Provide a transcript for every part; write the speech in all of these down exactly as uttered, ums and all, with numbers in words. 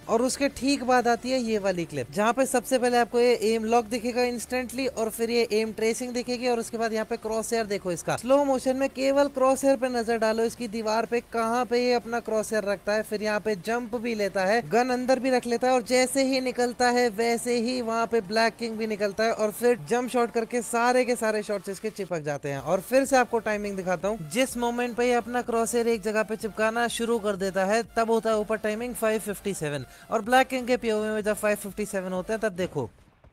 और उसके ठीक बाद आती है ये वाली क्लिप, जहाँ पे सबसे पहले आपको ये एम लॉक दिखेगा इंस्टेंटली, और फिर ये एम ट्रेसिंग दिखेगी, और उसके बाद यहाँ पे क्रॉस हेयर देखो इसका स्लो मोशन में, केवल क्रॉस हेयर पे नजर डालो इसकी दीवार पे कहाँ पे ये अपना क्रॉस हेयर रखता है। फिर यहाँ पे जंप भी लेता है, गन अंदर भी रख लेता है, और जैसे ही निकलता है वैसे ही वहाँ पे ब्लैक किंग भी निकलता है, और फिर जंप शॉट करके सारे के सारे शॉट्स इसके चिपक जाते हैं। और फिर से आपको टाइमिंग दिखाता हूँ, जिस मोमेंट पे ये अपना क्रॉस हेयर एक जगह पे चिपकाना शुरू कर देता है तब होता है ऊपर टाइमिंग फाइव फिफ्टी सेवन, और ब्लैक किंग के पीओवी में जब फाइव फिफ्टी सेवन होते हैं तब देखो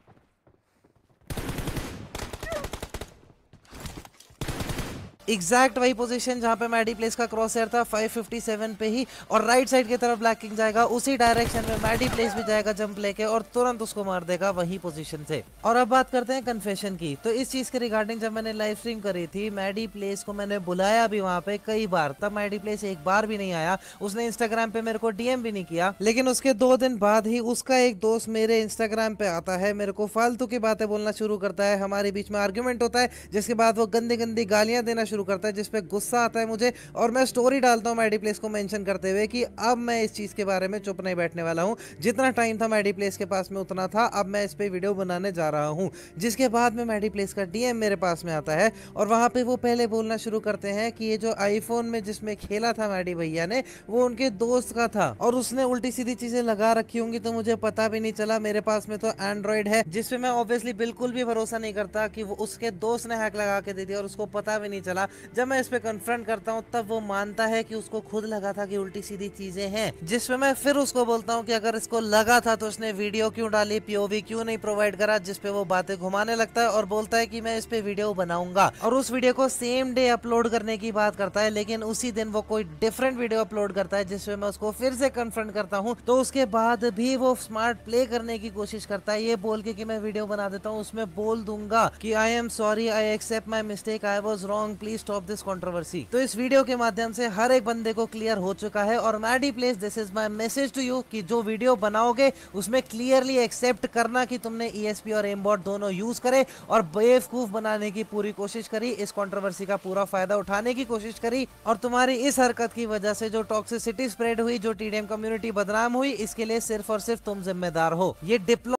एग्जैक्ट वही पोजीशन जहां पे मैडी प्लेस का क्रॉस हेयर था फाइव फिफ्टी सेवन पे ही, और राइट साइड की तरफ ब्लैक किंग जाएगा उसी डायरेक्शन में मैडी प्लेस भी जाएगा जंप लेके, और तुरंत उसको मार देगा वही पोजीशन से। और अब बात करते हैं कन्फेशन की। तो इस चीज के रिगार्डिंग जब मैंने लाइव स्ट्रीम करी थी, मैडी प्लेस को मैंने बुलाया भी वहां पे कई बार, तब मैडी प्लेस एक बार भी नहीं आया, उसने इंस्टाग्राम पे मेरे को डीएम भी नहीं किया। लेकिन उसके दो दिन बाद ही उसका एक दोस्त मेरे इंस्टाग्राम पे आता है, मेरे को फालतू की बातें बोलना शुरू करता है, हमारे बीच में आर्ग्यूमेंट होता है, जिसके बाद वो गंदी गंदी गालियां देना शुरू करता है, जिसपे गुस्सा आता है मुझे, और मैं स्टोरी डालता हूँ मैडी प्लेस को मेंशन करते हुए कि अब मैं इस चीज के बारे में चुप नहीं बैठने वाला हूँ, जितना टाइम था मैडी प्लेस के पास में उतना था, अब मैं इस पे वीडियो बनाने जा रहा हूँ। जिसके बाद में मैडी प्लेस का डीएम मेरे पास में आता है, और वहां पे वो पहले बोलना शुरू करते हैं कि ये जो आईफोन में जिसमें खेला था मैडी भैया ने, वो उनके दोस्त का था, और उसने उल्टी सीधी चीजें लगा रखी होंगी तो मुझे पता भी नहीं चला। मेरे पास में तो एंड्रॉइड है, जिसपे मैं ऑब्वियसली बिल्कुल भी भरोसा नहीं करता कि वो उसके दोस्त ने हैक लगा के दे दिया और उसको पता भी नहीं चला। जब मैं इस पे कन्फ्रंट करता हूँ तब वो मानता है कि उसको खुद लगा था कि उल्टी सीधी चीजें हैं, जिसपे मैं फिर उसको बोलता हूँ कि अगर इसको लगा था तो उसने वीडियो क्यों डाली, पीओवी क्यों नहीं प्रोवाइड करा, जिसपे वो बातें घुमाने लगता है और बोलता है कि मैं इस पे वीडियो बनाऊंगा, और उस वीडियो को सेम डे अपलोड करने की बात करता है। लेकिन उसी दिन वो कोई डिफरेंट वीडियो अपलोड करता है, जिसपे मैं उसको फिर से कन्फ्रंट करता हूँ, तो उसके बाद भी वो स्मार्ट प्ले करने की कोशिश करता है, ये बोल के कि मैं वीडियो बना देता हूँ, उसमें बोल दूंगा कि I am sorry, I accept my mistake, I was wrong, please stop this controversy. तो इस वीडियो के माध्यम से हर एक बंदे को क्लियर हो चुका है, और Maddy Place this is my message to you कि जो वीडियो बनाओगे उसमें क्लियरली एक्सेप्ट करना कि तुमने ईएसपी और एमबॉट दोनों यूज करे और बेवकूफ बनाने की पूरी कोशिश करी, इस कंट्रोवर्सी का पूरा फायदा उठाने की कोशिश करी, और तुम्हारी इस हरकत की वजह से जो टॉक्सिसिटी स्प्रेड हुई, जो टीडीएम कम्युनिटी बदनाम हुई, इसके लिए सिर्फ और सिर्फ तुम जिम्मेदार हो। ये डिप्लो